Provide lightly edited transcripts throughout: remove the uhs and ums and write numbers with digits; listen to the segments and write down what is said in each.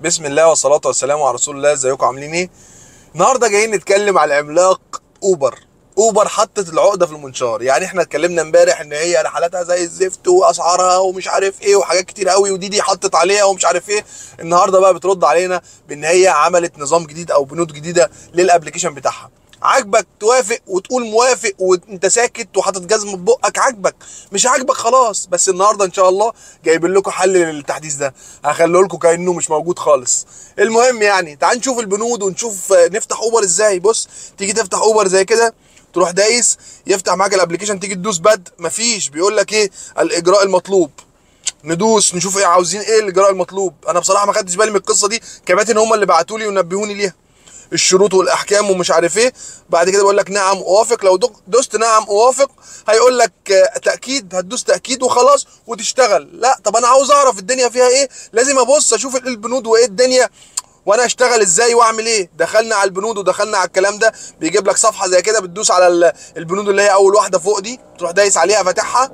بسم الله والصلاة والسلام على رسول الله. ازيكم عاملين ايه؟ النهارده جايين نتكلم على عملاق اوبر. اوبر حطت العقدة في المنشار. يعني احنا اتكلمنا امبارح ان هي رحلاتها زي الزفت واسعارها ومش عارف ايه وحاجات كتير قوي ودي حطت عليها ومش عارف ايه. النهارده بقى بترد علينا بان هي عملت نظام جديد او بنود جديدة للابليكيشن بتاعها. عاجبك توافق وتقول موافق وانت ساكت وحاطط جزم في بقك. عاجبك مش عاجبك خلاص. بس النهارده ان شاء الله جايبين لكم حل للتحديث ده، هخليه لكم كانه مش موجود خالص. المهم يعني تعال نشوف البنود ونشوف نفتح اوبر ازاي. بص، تيجي تفتح اوبر زي كده، تروح دايس يفتح معاك الابلكيشن، تيجي تدوس بد، مفيش، بيقول لك ايه الاجراء المطلوب. ندوس نشوف ايه عاوزين، ايه الاجراء المطلوب. انا بصراحه ما خدتش بالي من القصه دي، كباتن هم اللي بعتوا لي ونبهوني ليها، الشروط والاحكام ومش عارف ايه. بعد كده بيقول لك نعم اوافق. لو دوست نعم اوافق هيقول لك تاكيد، هتدوس تاكيد وخلاص وتشتغل. لا طب انا عاوز اعرف الدنيا فيها ايه، لازم ابص اشوف ايه البنود وايه الدنيا وانا اشتغل ازاي واعمل ايه. دخلنا على البنود ودخلنا على الكلام ده، بيجيب لك صفحه زي كده، بتدوس على البنود اللي هي اول واحده فوق دي، تروح دايس عليها فاتحها،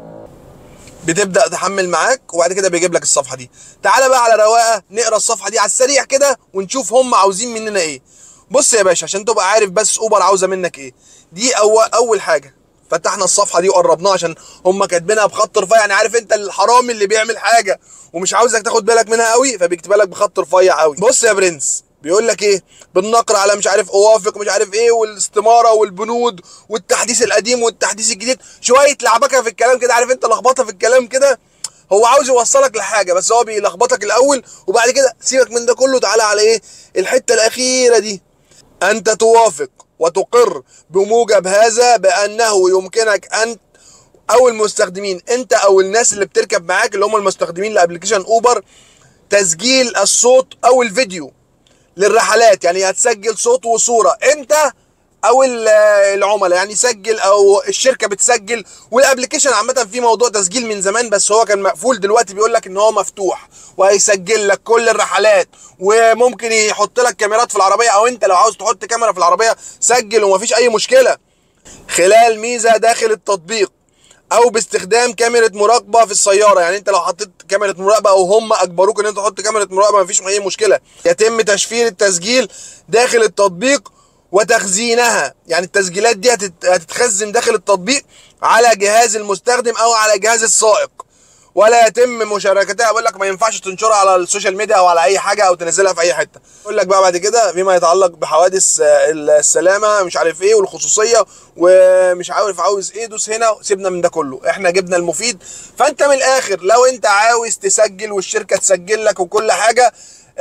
بتبدا تحمل معاك وبعد كده بيجيب لك الصفحه دي. تعالى بقى على رواقه نقرا الصفحه دي على السريع كده ونشوف هم عاوزين مننا ايه. بص يا باشا عشان تبقى عارف بس اوبر عاوزه منك ايه. دي اول حاجه، فتحنا الصفحه دي وقربناها عشان هم كاتبينها بخط رفيع. يعني عارف انت الحرامي اللي بيعمل حاجه ومش عاوزك تاخد بالك منها قوي فبيكتبها لك بخط رفيع قوي. بص يا برنس، بيقول لك ايه، بالنقر على مش عارف اوافق مش عارف ايه والاستماره والبنود والتحديث القديم والتحديث الجديد، شويه لعبكه في الكلام كده، عارف انت لخبطه في الكلام كده. هو عاوز يوصلك لحاجه بس هو بيلخبطك الاول وبعد كده سيبك من ده كله. تعالى على ايه الحته الاخيره دي، انت توافق وتقر بموجب هذا بانه يمكنك ان او المستخدمين، انت او الناس اللي بتركب معاك اللي هم المستخدمين لابلكيشن اوبر، تسجيل الصوت او الفيديو للرحلات. يعني هتسجل صوت وصوره انت او العملاء، يعني سجل او الشركه بتسجل. والابلكيشن عامه في موضوع تسجيل من زمان بس هو كان مقفول، دلوقتي بيقول لك ان هو مفتوح وهيسجل لك كل الرحلات، وممكن يحط لك كاميرات في العربيه، او انت لو عاوز تحط كاميرا في العربيه سجل ومفيش اي مشكله. خلال ميزه داخل التطبيق او باستخدام كاميرا مراقبه في السياره. يعني انت لو حطيت كاميرا مراقبه او هم اجبروك ان انت تحط كاميرا مراقبه مفيش اي مشكله. يتم تشفير التسجيل داخل التطبيق وتخزينها. يعني التسجيلات دي هتتخزن داخل التطبيق على جهاز المستخدم او على جهاز السائق، ولا يتم مشاركتها. بقول لك ما ينفعش تنشرها على السوشيال ميديا او على اي حاجه او تنزلها في اي حته. بقول لك بقى بعد كده فيما يتعلق بحوادث السلامه مش عارف ايه والخصوصيه ومش عاوز ايه، دوس هنا. سيبنا من ده كله، احنا جبنا المفيد. فانت من الاخر لو انت عاوز تسجل والشركه تسجل لك وكل حاجه،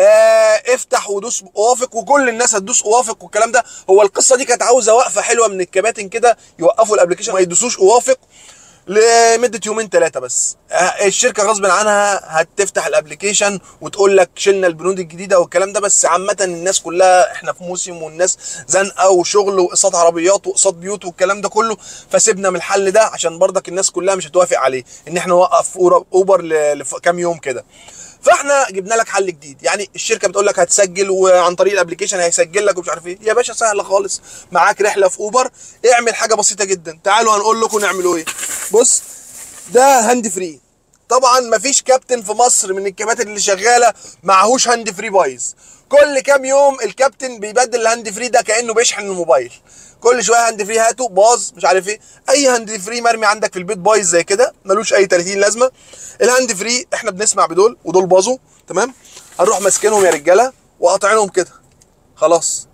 افتح ودوس اوافق وكل الناس هتدوس اوافق والكلام ده. هو القصه دي كانت عاوزه وقفه حلوه من الكباتن كده، يوقفوا الابلكيشن ما يدوسوش اوافق لمده يومين ثلاثه بس. الشركه غصب عنها هتفتح الابلكيشن وتقول لك شلنا البنود الجديده والكلام ده. بس عامه الناس كلها احنا في موسم والناس زنقه وشغل واقساط عربيات واقساط بيوت والكلام ده كله، فسيبنا من الحل ده عشان برضك الناس كلها مش هتوافق عليه ان احنا نوقف اوبر لكام يوم كده. فاحنا جبنا لك حل جديد. يعني الشركه بتقول لك هتسجل وعن طريق الابلكيشن هيسجل لك ومش عارف ايه. يا باشا سهله خالص، معاك رحله في اوبر، اعمل حاجه بسيطه جدا. تعالوا هنقول لكم نعملوا ايه. بص ده هاند فري. طبعا مفيش كابتن في مصر من الكباتن اللي شغاله معهوش هاند فري بايظ. كل كام يوم الكابتن بيبدل الهاند فري ده كانه بيشحن الموبايل، كل شويه هاند فري هاته باظ مش عارف ايه. اي هاند فري مرمي عندك في البيت بايظ زي كده ملوش اي 30 لازمه. الهاند فري احنا بنسمع بدول ودول باظوا تمام، هنروح ماسكينهم يا رجاله وقاطعينهم كده خلاص.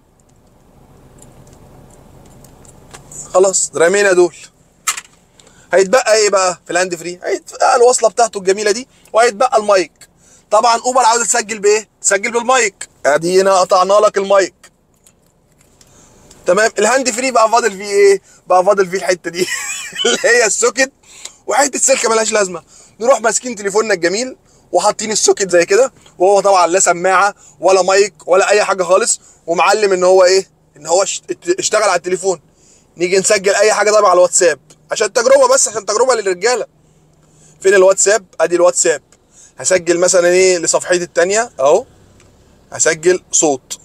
خلاص رمينا دول. هيتبقى ايه بقى في الهاند فري؟ هيتبقى الوصله بتاعته الجميله دي وهيتبقى المايك. طبعا اوبر عاوزه تسجل بايه؟ تسجل بالمايك، ادينا قطعنا لك المايك تمام. الهاند فري بقى فاضل فيه ايه؟ بقى فاضل فيه الحته دي اللي هي السوكت وحته سلكه ملهاش لازمه. نروح ماسكين تليفوننا الجميل وحاطين السوكت زي كده، وهو طبعا لا سماعه ولا مايك ولا اي حاجه خالص، ومعلم ان هو ايه، ان هو اشتغل على التليفون. نيجي نسجل اي حاجه طبعا على الواتساب عشان تجربه، بس عشان تجربه للرجاله. فين الواتساب؟ ادي الواتساب. هسجل مثلا ايه لصفحتي التانيه اهو، هسجل صوت.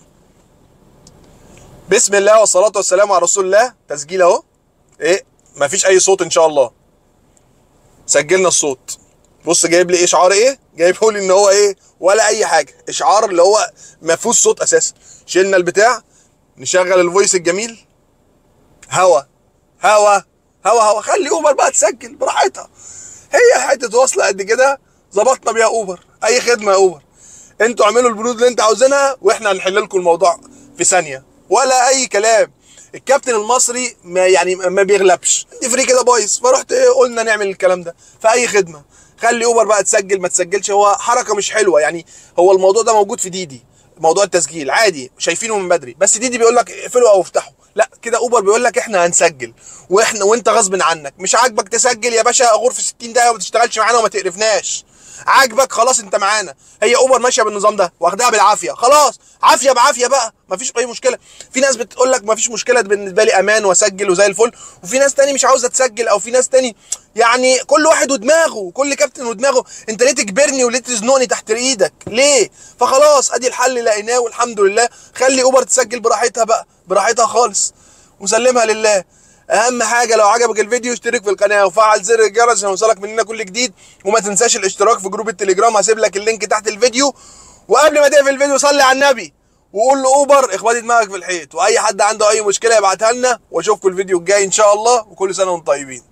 بسم الله والصلاه والسلام على رسول الله. تسجيل اهو، ايه مفيش اي صوت ان شاء الله. سجلنا الصوت. بص جايب لي اشعار ايه، جايبه لي ان هو ايه ولا اي حاجه، اشعار اللي هو ما فيهوش صوت اساسا. شلنا البتاع، نشغل الفويس الجميل، هوا هوا هوا هوا. خلي اوبر بقى تسجل براحتها، هي حته وصله قد كده ظبطنا بيها اوبر. اي خدمه يا اوبر، انتوا اعملوا البنود اللي انت عاوزينها واحنا هنحل لكم الموضوع في ثانيه، ولا اي كلام. الكابتن المصري ما بيغلبش، دي فري كده بايظ، فرحت قلنا نعمل الكلام ده في اي خدمه. خلي اوبر بقى تسجل ما تسجلش، هو حركه مش حلوه يعني. هو الموضوع ده موجود في ديدي، موضوع التسجيل عادي شايفينه من بدري، بس ديدي بيقول لك اقفلوا او افتحوا، لا كده اوبر بيقول لك احنا هنسجل، وانت غصب عنك. مش عاجبك تسجل يا باشا، غرفه 60 دقيقه وما تشتغلش معانا وما تقرفناش. عاجبك خلاص انت معانا، هي اوبر ماشيه بالنظام ده واخدها بالعافيه، خلاص عافيه بعافيه بقى، مفيش اي مشكله. في ناس بتقول لك مفيش مشكله بالنسبه لي امان واسجل وزي الفل، وفي ناس تاني مش عاوزه تسجل، او في ناس تاني يعني كل واحد ودماغه، كل كابتن ودماغه. انت ليه تجبرني وليه تزنقني تحت ايدك ليه؟ فخلاص ادي الحل لقيناه والحمد لله. خلي اوبر تسجل براحتها بقى، براحتها خالص، وسلمها لله. اهم حاجه لو عجبك الفيديو اشترك في القناه وفعل زر الجرس عشان يوصلك مننا كل جديد، وما تنساش الاشتراك في جروب التليجرام، هسيب لك اللينك تحت الفيديو. وقبل ما تقفل الفيديو صلي على النبي وقول لاوبر اخبطي دماغك في الحيط، واي حد عنده اي مشكله يبعتها لنا، واشوفكم الفيديو الجاي ان شاء الله، وكل سنه وانتم طيبين.